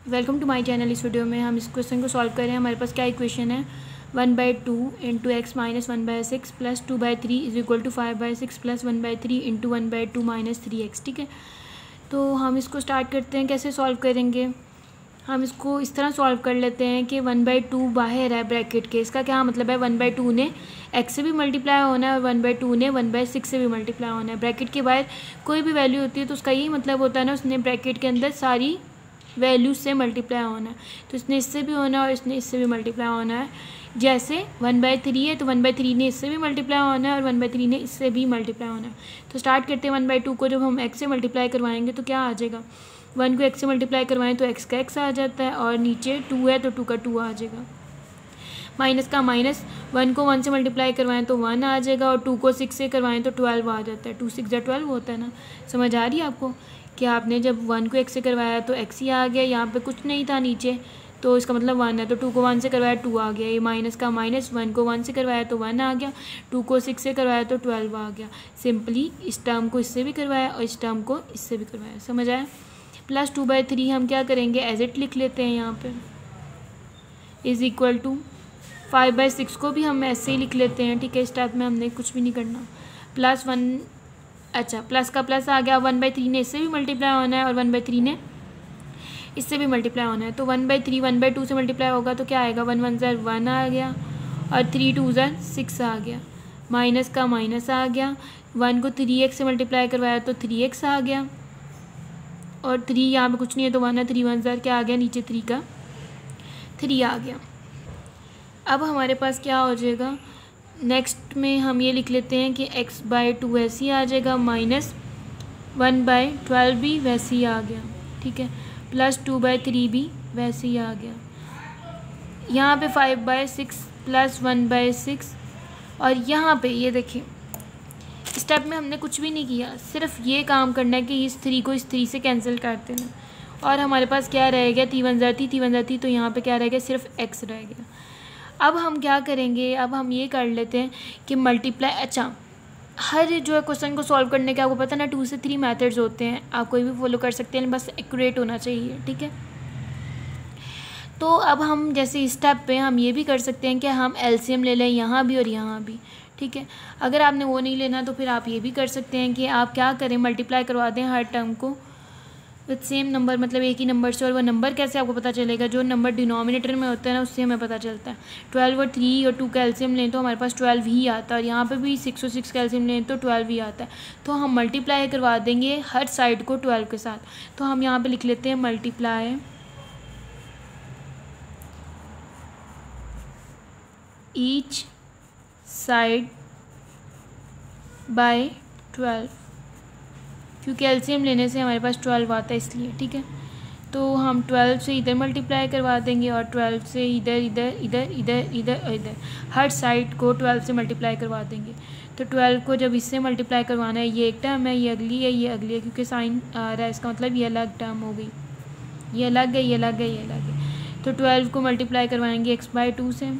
Welcome to my channel. इस video में हम इस क्वेश्चन को सॉल्व कर रहे हैं। हमारे पास क्या इक्वेशन है, 1/2 into x minus 1/6 plus 2/3 is equal to 5/6 plus 1/3 into 1/2 minus 3x। ठीक है, तो हम इसको स्टार्ट करते हैं। कैसे सॉल्व करेंगे, हम इसको इस तरह सॉल्व कर लेते हैं कि 1/2 बाहर है ब्रैकेट के। इसका क्या मतलब है, 1/2 ने x से भी मल्टीप्लाई होना है और 1/2 ने 1/6 से भी मल्टीप्लाई होना है। ब्रैकेट के बाहर कोई भी वैल्यू होती है तो उसका यही मतलब होता है ना, उसने ब्रैकेट के अंदर सारी वैल्यू से मल्टीप्लाई होना है। तो इसने इससे भी होना है और इसने इससे भी मल्टीप्लाई होना है। जैसे 1/3 है तो 1/3 ने इससे भी मल्टीप्लाई होना है और 1/3 ने इससे भी मल्टीप्लाई होना है। तो स्टार्ट करते हैं 1/2 को। जब हम x से मल्टीप्लाई करवाएंगे तो क्या आ जाएगा, 1 को x से मल्टीप्लाई करवाएं तो x का x आ जाता है और नीचे 2 है तो 2 का 2 आ जाएगा। माइनस का माइनस, 1 को 1 से मल्टीप्लाई करवाएं तो 1 आ जाएगा और 2 को 6 से करवाएं तो 12 आ जाता है। 2 6 12 होता है ना। समझ आ रही है आपको कि आपने जब 1 को x से करवाया तो x ही आ गया, यहाँ पे कुछ नहीं था नीचे, तो इसका मतलब 1 है। तो 2 को 1 से करवाया 2 आ गया। ये माइनस का माइनस, 1 को 1 से करवाया तो 1 आ गया, 2 को 6 से करवाया तो 12 आ गया। सिंपली इस टर्म को इससे भी करवाया और इस टर्म को इससे भी करवाया। समझ आया। प्लस 2/3 हम क्या करेंगे, एज इट लिख लेते हैं यहाँ पे, इज़ इक्वल टू 5/6 को भी हम ऐसे ही लिख लेते हैं। ठीक है, इस टाइप में हमने कुछ भी नहीं करना। प्लस 1, अच्छा प्लस का प्लस आ गया। 1/3 ने इससे भी मल्टीप्लाई होना है और 1/3 ने इससे भी मल्टीप्लाई होना है। तो 1/3 1/2 से मल्टीप्लाई होगा तो क्या आएगा, 1 1 ज़र 1 आ गया और 3 2 ज़र 6 आ गया। माइनस का माइनस आ गया। 1 को 3x से मल्टीप्लाई करवाया तो 3x आ गया और 3 यहाँ पे कुछ नहीं है तो 1 है। 3 1 ज़र क्या आ गया, नीचे 3 का 3 आ गया। अब हमारे पास क्या हो जाएगा, नेक्स्ट में हम ये लिख लेते हैं कि x/2 वैसे ही आ जाएगा, माइनस 1/12 भी वैसे ही आ गया। ठीक है, प्लस 2/3 भी वैसे ही आ गया। यहाँ पे 5/6 प्लस 1/6 और यहाँ पे ये देखिए, स्टेप में हमने कुछ भी नहीं किया, सिर्फ ये काम करना है कि इस 3 को इस 3 से कैंसिल कर देना और हमारे पास क्या रह गया, 3 1 ज़र 3 तो यहाँ पे क्या रह गया, सिर्फ x रह गया। अब हम क्या करेंगे, अब हम ये कर लेते हैं कि मल्टीप्लाई, अच्छा हर जो है क्वेश्चन को सॉल्व करने के आपको पता ना 2 से 3 मेथड्स होते हैं, आप कोई भी फॉलो कर सकते हैं, बस एक्यूरेट होना चाहिए। ठीक है, तो अब हम जैसे इस स्टेप पे हम ये भी कर सकते हैं कि हम एलसीएम ले लें यहाँ भी और यहाँ भी। ठीक है, अगर आपने वो नहीं लेना तो फिर आप ये भी कर सकते हैं कि आप क्या करें, मल्टीप्लाई करवा दें हर टर्म को विथ सेम नंबर, मतलब एक ही नंबर से। और वो नंबर कैसे आपको पता चलेगा, जो नंबर डिनोमिनेटर में होता है ना उससे हमें पता चलता है। 12 और 3 और 2 का एलसीएम लें तो हमारे पास 12 ही आता है और यहाँ पे भी 6 और 6 का एलसीएम लें तो 12 ही आता है। तो हम मल्टीप्लाई करवा देंगे हर साइड को 12 के साथ। तो हम यहाँ पे लिख लेते हैं मल्टीप्लाई ईच साइड बाय 12, क्योंकि एलसीएम लेने से हमारे पास 12 आता है इसलिए। ठीक है, तो हम 12 से इधर मल्टीप्लाई करवा देंगे और 12 से इधर इधर इधर इधर इधर और इधर, हर साइड को 12 से मल्टीप्लाई करवा देंगे। तो 12 को जब इससे मल्टीप्लाई करवाना है, ये एक टर्म है, ये अगली है, ये अगली है, क्योंकि साइन आ रहा है इसका मतलब ये अलग टर्म हो गई, ये अलग है, ये अलग है, ये अलग है। तो 12 को मल्टीप्लाई करवाएंगे x/2 से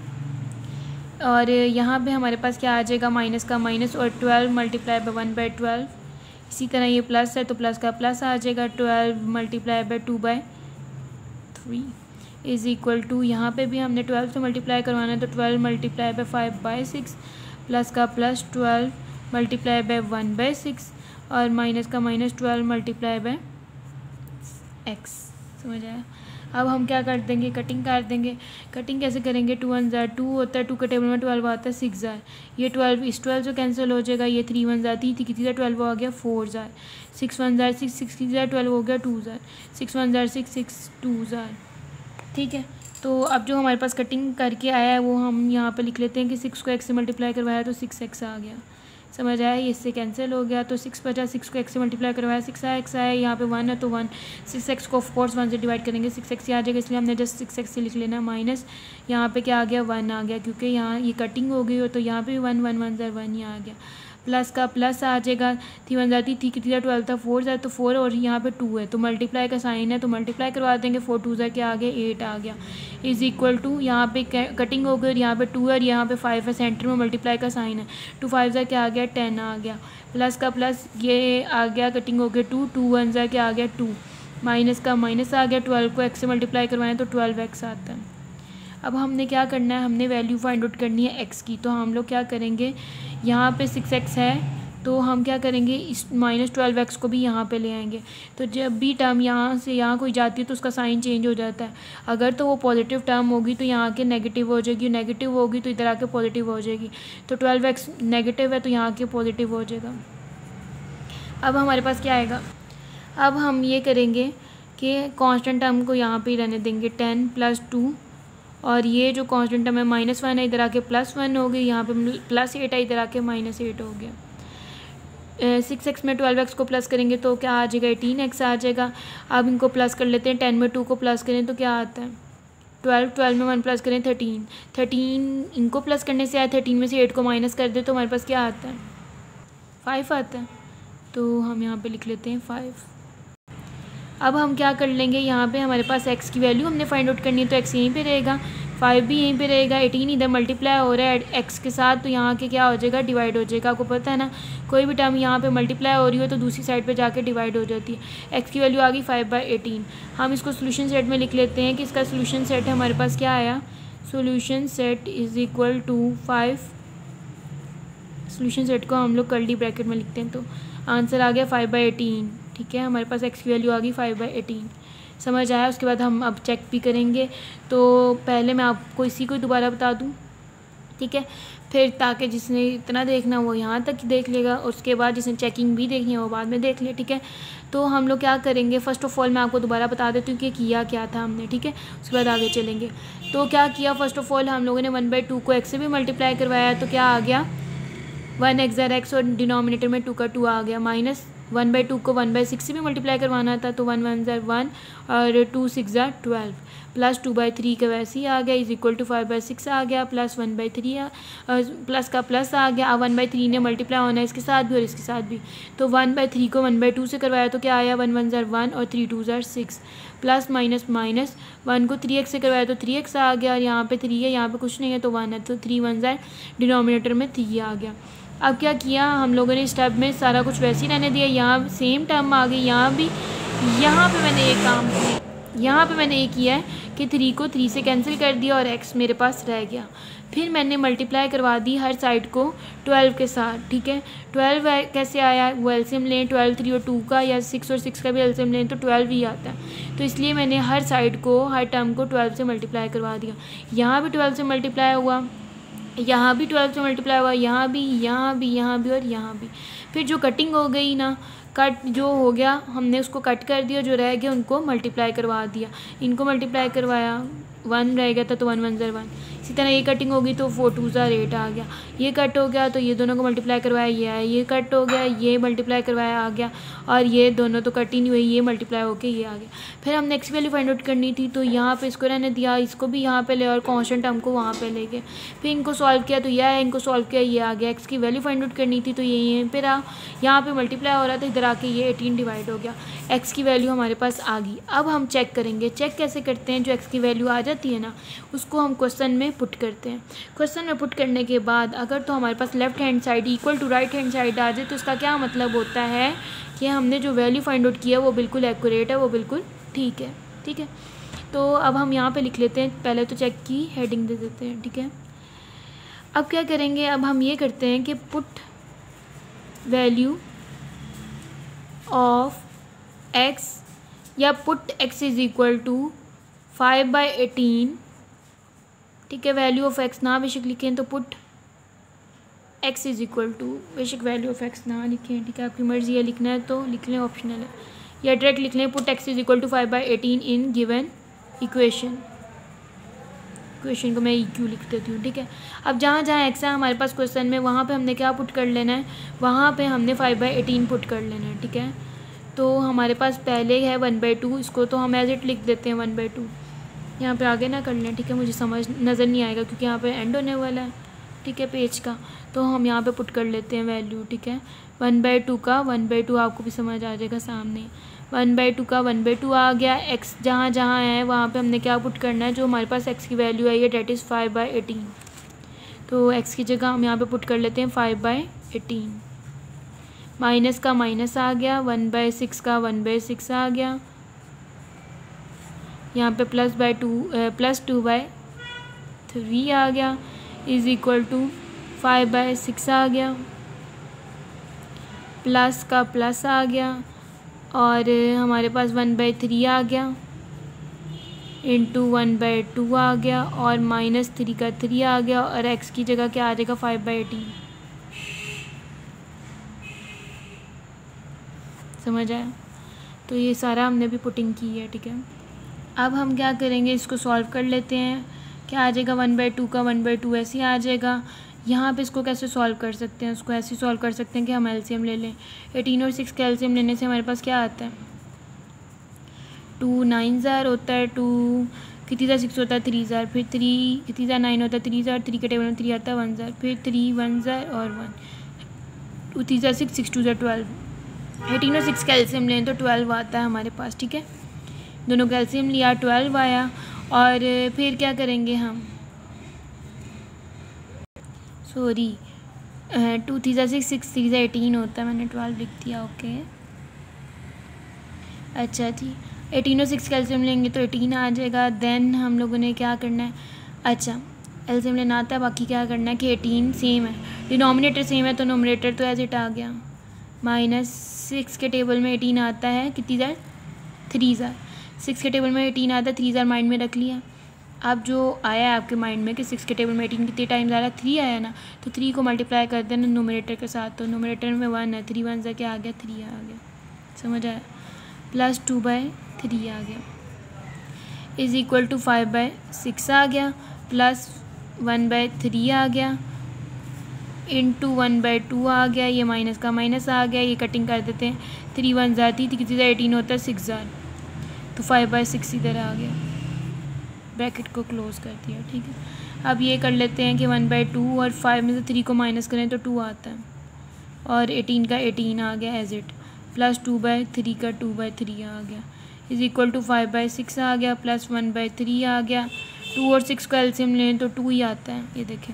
और यहाँ पे हमारे पास क्या आ जाएगा, माइनस का माइनस और 12 मल्टीप्लाई बाय 1/12। इसी तरह ये प्लस है तो प्लस का प्लस आ जाएगा, 12 multiply by 2/3 is equal to, यहाँ पे भी हमने 12 से मल्टीप्लाई करवाना है तो 12 मल्टीप्लाई बाय 5/6 प्लस का प्लस 12 मल्टीप्लाई बाय 1/6 और माइनस का माइनस 12 मल्टीप्लाई बाय x। समझ आया। अब हम क्या कर देंगे, कटिंग कर देंगे। कटिंग कैसे करेंगे, 2 1 ज़र 2 होता है, 2 के टेबल में 12 आता है, 6 ज़र, ये 12 इस 12 से कैंसिल हो जाएगा, ये 3 1 ज़र 3 कितनी ज़र 12 आ गया 4 ज़र, 6 1 ज़र 6 6 की ज़र 12 हो गया 2 ज़र, 6 1 ज़र 6 6 2 ज़र। ठीक है, तो अब जो हमारे पास कटिंग करके आया है वो हम यहाँ पे लिख लेते हैं कि 6 को x से मल्टीप्लाई करवाया तो 6x आ गया। समझ आया, ये इससे कैंसिल हो गया तो 6 बचा, 6 को x से मल्टीप्लाई करवाया 6 आया, x आया, यहाँ पे 1 है तो 1, 6x को ऑफ कोर्स 1 से डिवाइड करेंगे 6x ही आ जाएगा, इसलिए हमने जस्ट 6x से लिख लेना। माइनस यहाँ पे क्या आ गया, 1 आ गया, क्योंकि यहाँ ये कटिंग हो गई हो तो यहाँ पे भी 1 1 1 ज़र 1 ही आ गया। प्लस का प्लस आ जाएगा, 3 1 ज़र 3 कितनी ज़र 12 था 4 ज़र तो 4 और यहाँ पे 2 है तो मल्टीप्लाई का साइन है तो मल्टीप्लाई करवा देंगे, 4 2 ज़र क्या आ गया 8 आ गया, इज़ इक्वल टू, यहाँ पे कटिंग हो गई और यहाँ पे 2 है और यहाँ पे 5 है, सेंटर में मल्टीप्लाई का साइन है, 2 5 ज़र क्या आ गया 10 आ गया। प्लस का प्लस ये आ गया, कटिंग हो गया 2 2 1 ज़र क्या आ गया 2, माइनस का माइनस आ गया, 12 को x से मल्टीप्लाई करवाएं तो 12x आता है। अब हमने क्या करना है, हमने वैल्यू फाइंड आउट करनी है x की। तो हम लोग क्या करेंगे, यहाँ पे 6x है तो हम क्या करेंगे, इस -12x को भी यहाँ पे ले आएंगे। तो जब भी टर्म यहाँ से यहाँ कोई जाती है तो उसका साइन चेंज हो जाता है। अगर तो वो पॉजिटिव टर्म होगी तो यहाँ के नेगेटिव हो जाएगी, नेगेटिव होगी तो इधर आके पॉजिटिव हो जाएगी। तो 12x नेगेटिव है तो यहाँ के पॉजिटिव हो जाएगा। अब हमारे पास क्या आएगा, अब हम ये करेंगे कि कांस्टेंट टर्म को यहाँ पे ही रहने देंगे 10 + 2, और ये जो कांस्टेंट टर्म है -1 है इधर आके +1 हो गई, यहाँ पे +8 है इधर आके -8 हो गया। 6x में 12x को प्लस करेंगे तो क्या आ जाएगा, 18x आ जाएगा। अब इनको प्लस कर लेते हैं, 10 में 2 को प्लस करें तो क्या आता है 12 में 1 प्लस करें 13 इनको प्लस करने से आया, 13 में से 8 को माइनस कर दे तो हमारे पास क्या आता है 5 आता है। तो हम यहाँ पे लिख लेते हैं 5। अब हम क्या कर लेंगे, यहाँ पे हमारे पास x की वैल्यू हमने फाइंड आउट करनी है तो x यहीं पे रहेगा, 5 भी यहीं पे रहेगा, 18 इधर मल्टीप्लाई हो रहा है x के साथ तो यहाँ के क्या हो जाएगा, डिवाइड हो जाएगा। आपको पता है ना, कोई भी टर्म यहाँ पे मल्टीप्लाई हो रही हो तो दूसरी साइड पे जाके डिवाइड हो जाती है। x की वैल्यू आ गई 5/18। हम इसको सोल्यूशन सेट में लिख लेते हैं कि इसका सोल्यूशन सेट है, हमारे पास क्या आया, solution set is equal to 5। Solution set को हम लोग कर्ली ब्रैकेट में लिखते हैं तो आंसर आ गया 5/18। ठीक है, हमारे पास x की वैल्यू आ गई 5/18। समझ आया। उसके बाद हम अब चेक भी करेंगे। तो पहले मैं आपको इसी को दोबारा बता दूं, ठीक है, फिर ताकि जिसने इतना देखना वो यहाँ तक देख लेगा, और उसके बाद जिसने चेकिंग भी देखनी है वो बाद में देख ले। ठीक है, तो हम लोग क्या करेंगे, फ़र्स्ट ऑफ ऑल मैं आपको दोबारा बता देती हूँ कि किया क्या था हमने। ठीक है, उसके बाद आगे चलेंगे। तो क्या किया, फ़र्स्ट ऑफ ऑल हम लोगों ने 1/2 को x से भी मल्टीप्लाई करवाया तो क्या आ गया 1x और डिनोमिनेटर में 2 का 2 आ गया, माइनस 1/2 को 1/6 से भी मल्टीप्लाई करवाना था तो 1 1 1 और 2 6 12 प्लस 2/3 का वैसे ही आ गया इज इक्वल टू 5/6 आ गया प्लस 1/3 प्लस का प्लस आ गया। अब 1/3 ने मल्टीप्लाई होना है इसके साथ भी और इसके साथ भी, तो 1/3 को 1/2 से करवाया तो क्या आया 1 1 1 और 3 2 6 प्लस माइनस माइनस 1 को 3x से करवाया तो 3x आ गया, और यहाँ पे 3 है यहाँ पे कुछ नहीं है तो 1 है, तो 3 1 डिनोमिनेटर में 3 आ गया। अब क्या किया हम लोगों ने, स्टेप में सारा कुछ वैसे ही रहने दिया, यहाँ सेम टर्म आ गई, यहाँ भी, यहाँ पे मैंने एक काम किया, यहाँ पे मैंने ये किया है कि 3 को 3 से कैंसिल कर दिया और x मेरे पास रह गया। फिर मैंने मल्टीप्लाई करवा दी हर साइड को 12 के साथ। ठीक है, 12 कैसे आया, वो एलसीएम लें 12 3 और 2 का, या 6 और 6 का भी एलसीएम लें तो 12 ही आता है। तो इसलिए मैंने हर साइड को, हर टर्म को 12 से मल्टीप्लाई करवा दिया। यहाँ भी 12 से मल्टीप्लाई हुआ, यहाँ भी 12 से मल्टीप्लाई हुआ, यहाँ भी, यहाँ भी, यहाँ भी और यहाँ भी। फिर जो कटिंग हो गई ना, कट जो हो गया हमने उसको कट कर दिया, जो रह गया उनको मल्टीप्लाई करवा दिया। इनको मल्टीप्लाई करवाया 1 रह गया था तो 1 1 1। इसी तरह ये कटिंग होगी तो 4 2 8 आ गया। ये कट हो गया तो ये दोनों को मल्टीप्लाई करवाया, ये आया। ये कट हो गया, ये मल्टीप्लाई करवाया आ गया, और ये दोनों तो कट ही नहीं हुई, ये मल्टीप्लाई होके ये आ गया। फिर हमने एक्स वैल्यू फाइंड आउट करनी थी तो यहाँ पे इसको रहने दिया, इसको भी यहाँ पे ले और कांस्टेंट टर्म को वहाँ पे ले गए। फिर इनको सॉल्व किया तो ये आया, इनको सॉल्व किया ये आ गया। एक्स की वैल्यू फाइंड आउट करनी थी तो ये यहीं पर रहा, यहाँ पे मल्टीप्लाई हो रहा था, इधर आके ये 18 डिवाइड हो गया। एक्स की वैल्यू हमारे पास आ गई। अब हम चेक करेंगे, चेक कैसे करते हैं, जो एक्स की वैल्यू आ जाती है ना उसको हम क्वेश्चन में पुट करते हैं। क्वेश्चन में पुट करने के बाद अगर तो हमारे पास left hand side equal to right hand side आ जाए तो इसका क्या मतलब होता है कि हमने जो वैल्यू फाइंड आउट किया वो बिल्कुल एक्यूरेट है, वो बिल्कुल ठीक है। ठीक है, तो अब हम यहाँ पे लिख लेते हैं, पहले तो चेक की हेडिंग दे देते हैं। ठीक है, अब क्या करेंगे, अब हम ये करते हैं कि पुट वैल्यू ऑफ एक्स, या put x is equal to 5/18। ठीक है, वैल्यू ऑफ एक्स ना बेशक लिखें तो put x is equal to, बेशक वैल्यू ऑफ एक्स ना लिखें। ठीक है, आपकी मर्ज़ी है लिखना है तो लिख लें, ऑप्शनल है, या डायरेक्ट लिख लें put x is equal to 5/18 in given equation. Equation को मैं EQ लिख देती हूँ। ठीक है, अब जहाँ जहाँ एक्स है हमारे पास क्वेश्चन में, वहाँ पे हमने क्या पुट कर लेना है, वहाँ पे हमने 5/18 पुट कर लेना है। ठीक है, तो हमारे पास पहले है 1/2, इसको तो हम एज इट लिख देते हैं 1/2। यहाँ पे आगे ना कर लें, ठीक है, मुझे समझ नज़र नहीं आएगा क्योंकि यहाँ पे एंड होने वाला है। ठीक है, पेज का, तो हम यहाँ पे पुट कर लेते हैं वैल्यू। ठीक है, 1/2 का 1/2 आपको भी समझ आ जाएगा सामने, 1/2 का 1/2 आ गया। एक्स जहाँ जहाँ है वहाँ पे हमने क्या पुट करना है, जो हमारे पास एक्स की वैल्यू आई है डेट इज़ 5/18। तो एक्स की जगह हम यहाँ पे पुट कर लेते हैं 5/18। माइनस का माइनस आ गया, 1/6 का 1/6 आ गया, यहाँ पे +2/3 आ गया इज़ इक्वल टू 5/6 आ गया, प्लस का प्लस आ गया और हमारे पास 1/3 आ गया इंटू 1/2 आ गया और -3 का 3 आ गया और x की जगह क्या आ जाएगा 5/18। समझ आया? तो ये सारा हमने अभी पुटिंग की है, ठीक है। अब हम क्या करेंगे, इसको सॉल्व कर लेते हैं। क्या आ जाएगा 1/2 का 1/2 ऐसे ही आ जाएगा। यहाँ पे इसको कैसे सॉल्व कर सकते हैं, उसको ऐसे सॉल्व कर सकते हैं कि हम एलसीएम ले लें। 18 और 6 का एलसीएम लेने से हमारे पास क्या आता है, 2 9 ज़ार होता है, 2 कितनी ज़ार 6 होता है 3 ज़ार, फिर 3 कितनी ज़ार 9 होता है 3 ज़ार, 3 के टेबल में 3 आता है 1 ज़ार, फिर 3 1 ज़ार और 1, 2 3 ज़ार 6 6 2 ज़ार 12। 18 और 6 का एलसीएम लें तो 12 आता है हमारे पास, ठीक है। दोनों का एलसीएम लिया 12 आया और फिर क्या करेंगे हम, सॉरी 2 3 ज़ार 6 6 3 ज़ार 18 होता है, मैंने 12 लिख दिया, ओके। अच्छा जी, 18 और 6 का एलसीएम लेंगे तो 18 आ जाएगा। देन हम लोगों ने क्या करना है, अच्छा एलसीएम लेना आता है, बाकी क्या करना है कि 18 सेम है, डिनोमिनेटर सेम है तो नोमिनेटर तो एज इट आ गया। -6 के टेबल में 18 आता है, कितनी ज़ार 3 ज़ार, 6 के टेबल में 18 आता है 3 ज़ार माइंड में रख लिया। अब जो आया है आपके माइंड में कि 6 के टेबल में 18 कितने टाइम्स आ रहा है, 3 आया ना, तो 3 को मल्टीप्लाई कर देना नोमिनेटर के साथ, तो नोमिनेटर में 1 है, 3 1 ज़ार क्या आ गया 3 आ गया। समझ आया? प्लस 2/3 आ गया इज़ इक्वल टू 5/6 आ गया, प्लस 1/3 आ गया इंटू 1/2 आ गया, ये माइनस का माइनस आ गया, ये कटिंग कर देते हैं, 3 1 ज़ार थी, कितनी ज़ार 18 होता है 6 ज़ार, तो 5/6 इधर आ गया, ब्रैकेट को क्लोज़ कर दिया, ठीक है। अब ये कर लेते हैं कि 1/2 और 5 में से 3 को माइनस करें तो 2 आता है और 18 का 18 आ गया एज इट, प्लस 2/3 का 2/3 आ गया इज़ इक्वल टू 5/6 आ गया, प्लस 1/3 आ गया। 2 और 6 का एलसीएम लें तो 2 ही आता है, ये देखें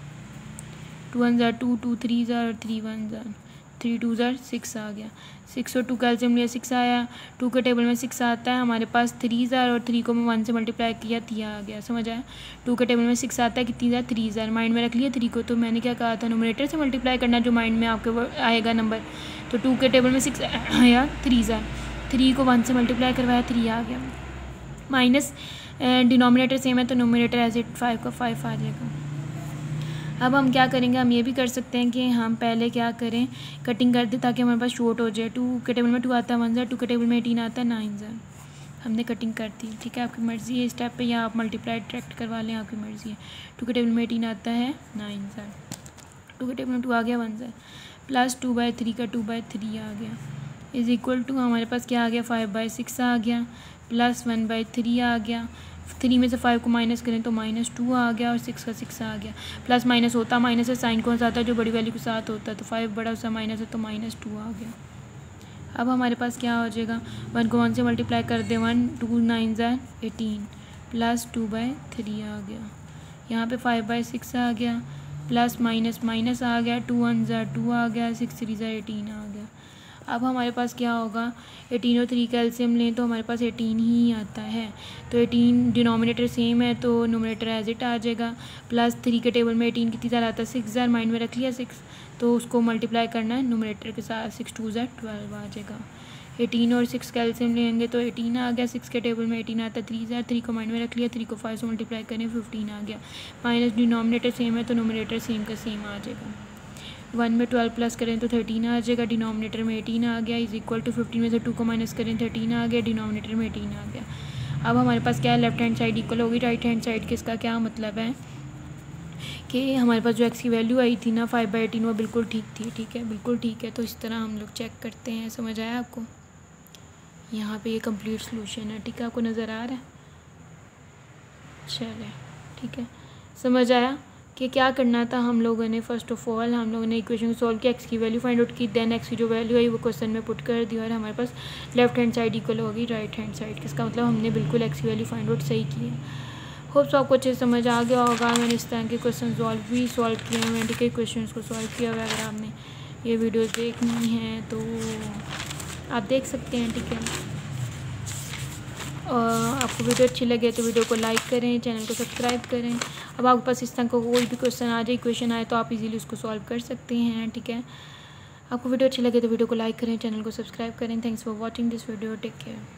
2 1 ज़ार 2 2 3 ज़ार और 3 1 ज़ार, 3 2 ज़ार 6 आ गया, 6 और 2 का एलसीएम लिया 6 आया, 2 के टेबल में 6 आता है हमारे पास 3 ज़ार और 3 को मैं 1 से मल्टीप्लाई किया 3 आ गया। समझ आया? 2 के टेबल में 6 आता है, कितनी ज़ार 3 ज़ार, माइंड में रख लिया 3 को, तो मैंने क्या कहा था नोमिनेटर से मल्टीप्लाई करना जो माइंड में आपके आएगा नंबर, तो 2 के टेबल में 6 आया 3 ज़ार, 3 को 1 से मल्टीप्लाई करवाया 3 आ गया, माइनस डिनोमिनेटर सेम है तो नोमिनेटर एज इट 5 का 5 आ जाएगा। अब हम क्या करेंगे, हम ये भी कर सकते हैं कि हम पहले क्या करें, कटिंग कर दें ताकि हमारे पास शॉर्ट हो जाए। 2 के टेबल में 2 आता है 1 ज़ार, 2 के टेबल में 18 आता है 9 ज़ार, हमने कटिंग कर दी, ठीक है। आपकी मर्ज़ी है इस स्टेप पे, या आप मल्टीप्लाई डायरेक्ट करवा लें, आपकी मर्ज़ी है। 2 के टेबल में 18 आता है 9 ज़ार, 2 के टेबल में 2 आ गया 1 ज़ार, प्लस 2/3 का 2/3 आ गया इज़ इक्वल टू हमारे पास क्या आ गया 5/6 आ गया, प्लस 1/3 आ गया, 3 में से 5 को माइनस करें तो -2 आ गया और 6 का 6 आ गया, प्लस माइनस होता माइनस है, साइन कौन सा आता है जो बड़ी वैल्यू के साथ होता है, तो 5 बड़ा सा माइनस है तो -2 आ गया। अब हमारे पास क्या हो जाएगा, 1 को 1 से मल्टीप्लाई कर दे 1 2 9 ज़ार 18 प्लस 2/3 आ गया, यहाँ पे 5/6 आ गया, प्लस माइनस माइनस आ गया, 2 1 ज़ार 2 आ गया, 6 3 ज़ार 18 आ गया। अब हमारे पास क्या होगा, 18 और 3 का एलसीएम लें तो हमारे पास 18 ही आता है, तो 18 डिनोमिनेटर सेम है तो नोमिनेटर एज इट आ जाएगा, प्लस 3 के टेबल में 18 कितनी ज़ार आता है 6 ज़ार, माइंड में रख लिया 6, तो उसको मल्टीप्लाई करना है नोमिनेटर के साथ, 6 2 ज़ार 12 आ जाएगा। 18 और 6 का एलसीएम लेंगे तो 18 आ गया, 6 के टेबल में 18 आता है 3 ज़ार, 3 को माइंड में रख लिया, 3 को 5 से मल्टीप्लाई करें 15 आ गया, माइनस डिनोमिनेटर सेम है तो नोमिनेटर सेम का सेम आ जाएगा। 1 में 12 प्लस करें तो 13 आ जाएगा, डिनोमिनेटर में 18 आ गया इज़ इक्वल टू 15 में से 2 को माइनस करें 13 आ गया, डिनोमिनेटर में 18 आ गया। अब हमारे पास क्या है, लेफ्ट हैंड साइड इक्वल होगी राइट हैंड साइड के, इसका क्या मतलब है कि हमारे पास जो एक्स की वैल्यू आई थी ना 5/18 वो बिल्कुल ठीक थी, ठीक है, बिल्कुल ठीक है। तो इस तरह हम लोग चेक करते हैं, समझ आया आपको? यहाँ पे ये कंप्लीट सॉल्यूशन है, ठीक है, आपको नज़र आ रहा है? चले ठीक है, समझ आया कि क्या करना था हम लोगों ने। फर्स्ट ऑफ ऑल हम लोगों ने इक्वेशन को सॉल्व किया, एक्स की वैल्यू फाइंड आउट की, देन एक्स की जो वैल्यू आई वो क्वेश्चन में पुट कर दी और हमारे पास लेफ्ट हैंड साइड इक्वल होगी राइट हैंड साइड, किसका मतलब हमने बिल्कुल एक्स की वैल्यू फाइंड आउट सही की है। होप्स आपको अच्छे से समझ आ गया होगा। मैंने इस तरह के क्वेश्चन सॉल्व किए हैं, मैंने कई क्वेश्चन को सॉल्व किया हुआ है। अगर आपने ये वीडियो देखनी है तो आप देख सकते हैं, ठीक है। आपको वीडियो अच्छी लगे तो वीडियो को लाइक करें, चैनल को सब्सक्राइब करें। अब आपके पास इस तरह का कोई भी क्वेश्चन आ जाए, इक्वेशन आए, तो आप इजीली उसको सॉल्व कर सकते हैं, ठीक है। आपको वीडियो अच्छी लगे तो वीडियो को लाइक करें, चैनल को सब्सक्राइब करें। Thanks for watching this video, take care.